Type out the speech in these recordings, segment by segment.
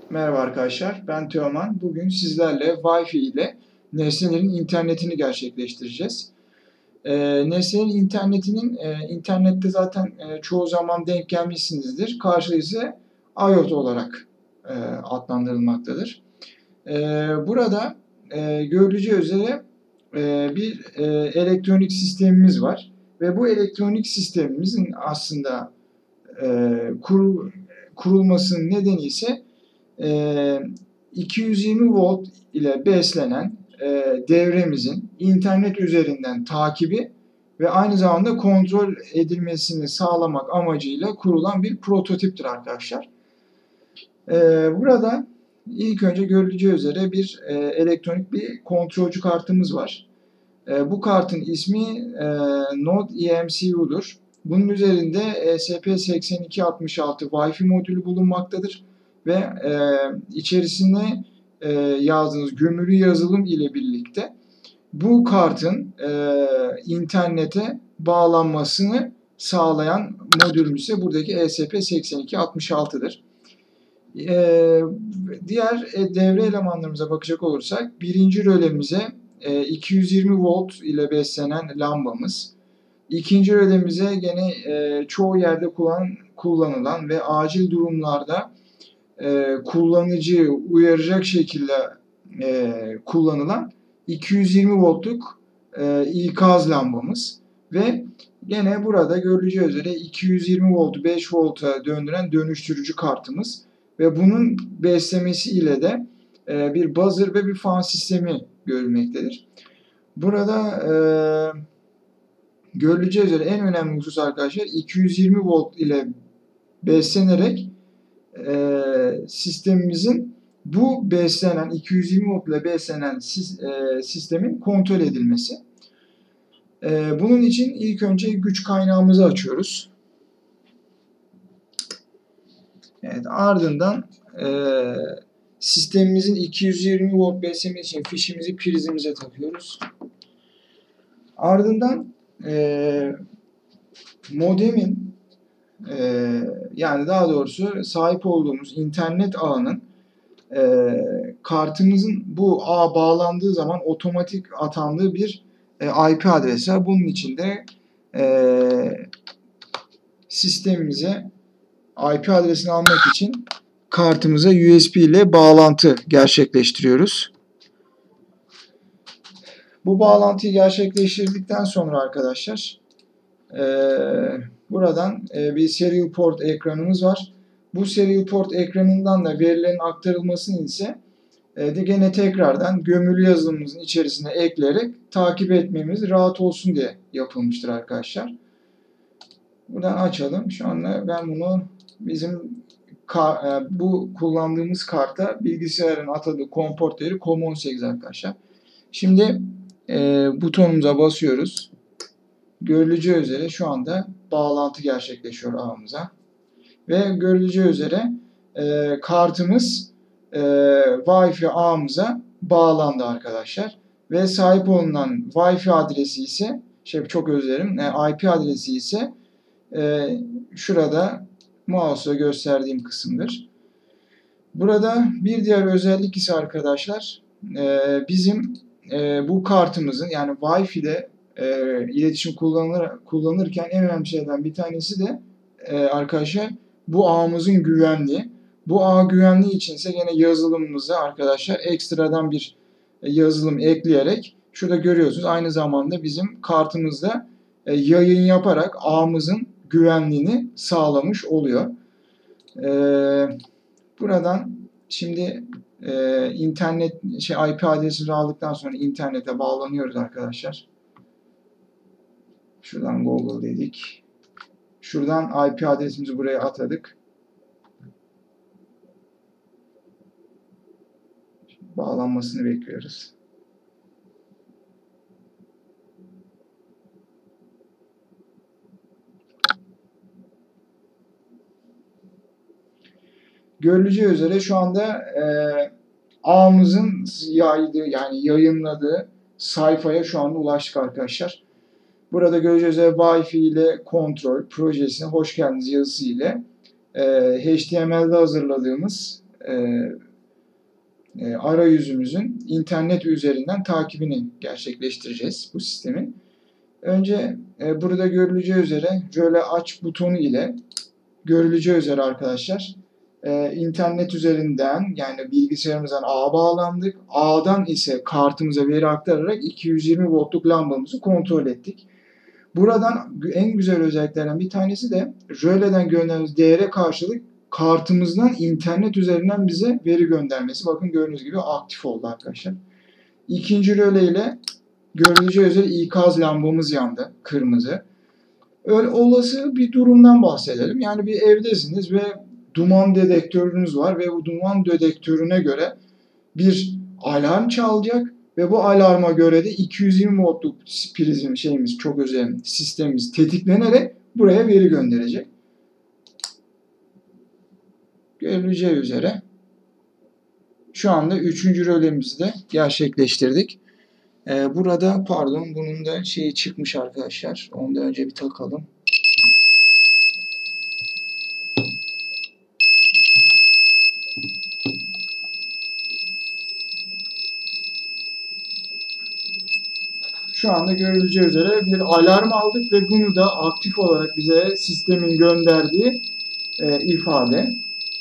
Merhaba arkadaşlar, ben Teoman. Bugün sizlerle Wi-Fi ile nesnelerin internetini gerçekleştireceğiz. Nesnelerin internetinin internette zaten çoğu zaman denk gelmişsinizdir. Karşılığı ise IoT olarak adlandırılmaktadır. Burada görüleceği üzere bir elektronik sistemimiz var ve bu elektronik sistemimizin aslında kurulmasının nedeni ise 220 volt ile beslenen devremizin internet üzerinden takibi ve aynı zamanda kontrol edilmesini sağlamak amacıyla kurulan bir prototiptir arkadaşlar. Burada ilk önce görüleceği üzere bir elektronik bir kontrolcü kartımız var. Bu kartın ismi Node eMCU'dur. Bunun üzerinde ESP8266 Wi-Fi modülü bulunmaktadır ve içerisine yazdığınız gömülü yazılım ile birlikte bu kartın internete bağlanmasını sağlayan modülümüz ise buradaki ESP8266'dır. Diğer devre elemanlarımıza bakacak olursak birinci rölemize 220 volt ile beslenen lambamız. İkinci rölemize gene çoğu yerde kullanılan ve acil durumlarda kullanıcıyı uyaracak şekilde kullanılan 220 voltluk ikaz lambamız ve gene burada görüleceği üzere 220 voltu 5 volta döndüren dönüştürücü kartımız ve bunun beslemesi ile de bir buzzer ve bir fan sistemi görülmektedir. Burada görüleceği üzere en önemli husus arkadaşlar 220 volt ile beslenerek sistemimizin bu beslenen 220 volt ile beslenen sistemin kontrol edilmesi. Bunun için ilk önce güç kaynağımızı açıyoruz. Evet, ardından sistemimizin 220 volt beslemesi için fişimizi prizimize takıyoruz. Ardından modemin yani daha doğrusu sahip olduğumuz internet ağının kartımızın bu ağa bağlandığı zaman otomatik atandığı bir IP adresi var. Bunun için de sistemimize IP adresini almak için kartımıza USB ile bağlantı gerçekleştiriyoruz. Bu bağlantıyı gerçekleştirdikten sonra arkadaşlar buradan bir serial port ekranımız var. Bu serial port ekranından da verilerin aktarılmasını ise gene tekrardan gömülü yazılımımızın içerisine ekleyerek takip etmemiz rahat olsun diye yapılmıştır arkadaşlar. Buradan açalım. Şu anda ben bunu bizim bu kullandığımız karta bilgisayarın atadığı COM port değeri COM18 arkadaşlar. Şimdi butonumuza basıyoruz. Görüleceği üzere şu anda bağlantı gerçekleşiyor ağımıza. Ve görüleceği üzere kartımız Wi-Fi ağımıza bağlandı arkadaşlar. Ve sahip olunan Wi-Fi adresi ise çok özür dilerim, IP adresi ise şurada mouse'la gösterdiğim kısımdır. Burada bir diğer özellik ise arkadaşlar bizim bu kartımızın yani Wi-Fi'de iletişim kullanırken en önemli şeylerden bir tanesi de arkadaşlar bu ağımızın güvenliği. Bu ağ güvenliği içinse yine yazılımımıza arkadaşlar ekstradan bir yazılım ekleyerek şurada görüyorsunuz aynı zamanda bizim kartımızda yayın yaparak ağımızın güvenliğini sağlamış oluyor. Buradan şimdi internet IP adresini aldıktan sonra internete bağlanıyoruz arkadaşlar. Şuradan Google dedik. Şuradan IP adresimizi buraya atadık. Bağlanmasını bekliyoruz. Görüleceği üzere şu anda ağımızın yaydığı yani yayınladığı sayfaya şu anda ulaştık arkadaşlar. Burada göreceğiz üzere Wi-Fi ile kontrol projesine hoş geldiniz yazısı ile HTML'de hazırladığımız arayüzümüzün internet üzerinden takibini gerçekleştireceğiz bu sistemin. Önce burada görüleceği üzere röle aç butonu ile görüleceği üzere arkadaşlar internet üzerinden yani bilgisayarımızdan ağa bağlandık. Ağdan ise kartımıza veri aktararak 220 voltluk lambamızı kontrol ettik. Buradan en güzel özelliklerden bir tanesi de röleden gönderdiğimiz değere karşılık kartımızdan internet üzerinden bize veri göndermesi. Bakın gördüğünüz gibi aktif oldu arkadaşlar. İkinci röle ile görüleceği üzere ikaz lambamız yandı. Kırmızı. Öyle olası bir durumdan bahsedelim. Yani bir evdesiniz ve duman dedektörünüz var ve bu duman dedektörüne göre bir alarm çalacak ve bu alarma göre de 220 voltluk prizim çok özel sistemimiz tetiklenerek buraya veri gönderecek. Görüleceği üzere şu anda 3. rölemizi de gerçekleştirdik. Burada pardon bunun da şeyi çıkmış arkadaşlar. Ondan önce bir takalım. Şu anda görüleceği üzere bir alarm aldık ve bunu da aktif olarak bize sistemin gönderdiği ifade.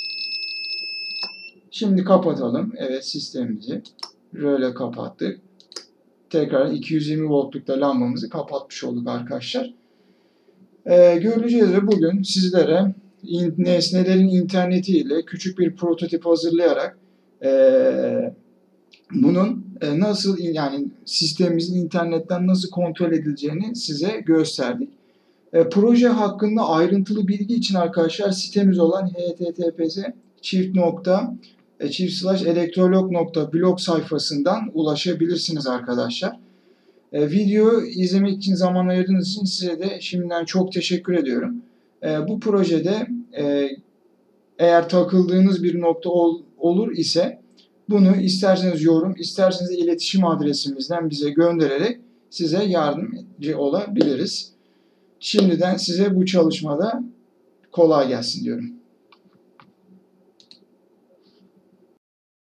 Şimdi kapatalım. Evet sistemimizi röle kapattık. Tekrar 220 voltluk da lambamızı kapatmış olduk arkadaşlar. Görüleceği üzere bugün sizlere nesnelerin interneti ile küçük bir prototip hazırlayarak bunun nasıl yani sistemimizin internetten nasıl kontrol edileceğini size gösterdik. Proje hakkında ayrıntılı bilgi için arkadaşlar sitemiz olan https://elektrolog.blog sayfasından ulaşabilirsiniz arkadaşlar. Video izlemek için zaman ayırdığınız için size de şimdiden çok teşekkür ediyorum. Bu projede eğer takıldığınız bir nokta olur ise bunu isterseniz yorum, isterseniz iletişim adresimizden bize göndererek size yardımcı olabiliriz. Şimdiden size bu çalışmada kolay gelsin diyorum.